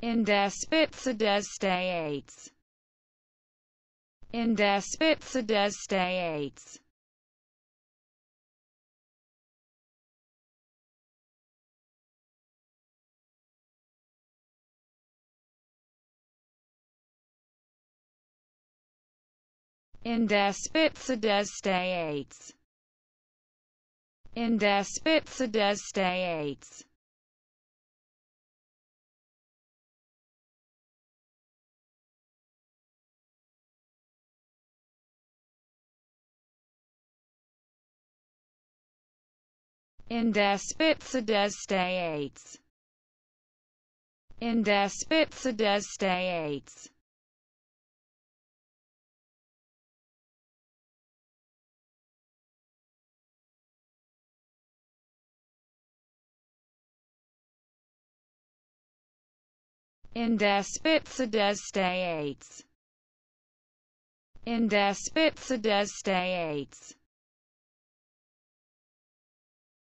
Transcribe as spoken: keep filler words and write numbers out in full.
In der Spitze des States. In der Spitze des States. In der Spitze des States. In der Spitze des States. In der Spitze des States. In der Spitze des States. In der Spitze des States. In der Spitze des States.